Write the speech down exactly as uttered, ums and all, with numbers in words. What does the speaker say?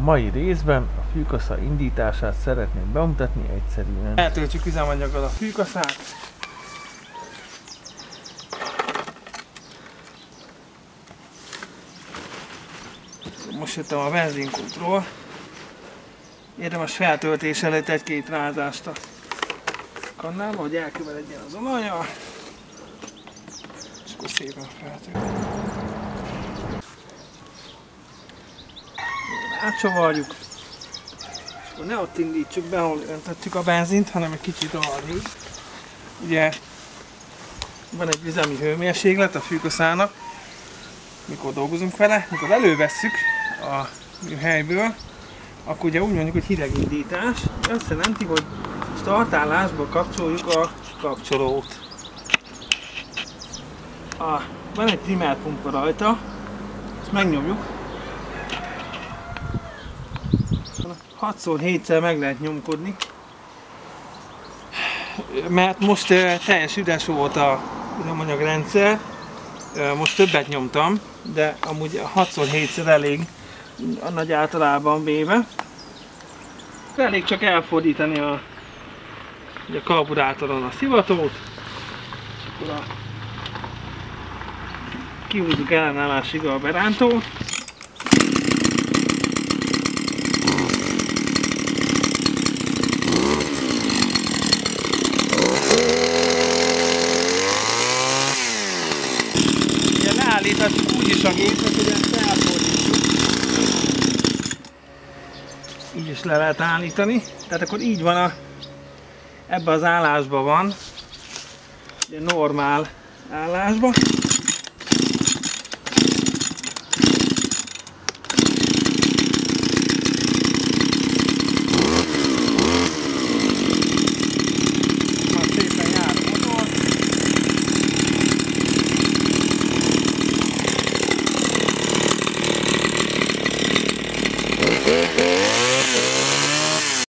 mai részben a fűkasza indítását szeretném bemutatni egyszerűen. Eltöltjük üzemanyaggal a fűkaszát. Most jöttem a benzinkútról. Érdemes feltöltés előtt egy-két rázást a kannába, hogy elköveledjen az olajjal. És akkor szépen feltöltjük. Átcsavarjuk. És akkor ne ott indítsuk be, ahol öntöttük a benzint, hanem egy kicsit arrébb. Ugye van egy üzemi hőmérséklet a fűkaszának, mikor dolgozunk vele, mikor elővesszük a helyből, akkor ugye úgy mondjuk, hogy hidegindítás. Azt jelenti, hogy startálásba kapcsoljuk a kapcsolót. A, van egy primerpumpa rajta, ezt megnyomjuk. hatszor hétszer meg lehet nyomkodni, mert most uh, teljes üres volt a üzemanyagrendszer, uh, most többet nyomtam, de amúgy hatszor hétszer elég a nagy általában véve. Elég csak elfordítani a, a karburátoron a szivatót, és akkor a, kihúzzuk ellenállásig a berántót. Leállíthatjuk úgy is a gépet, hogy ezt elfordítjuk. Így is le lehet állítani. Tehát akkor így van, a, ebben az állásban van, ugye normál állásban. Már szépen jár a motor.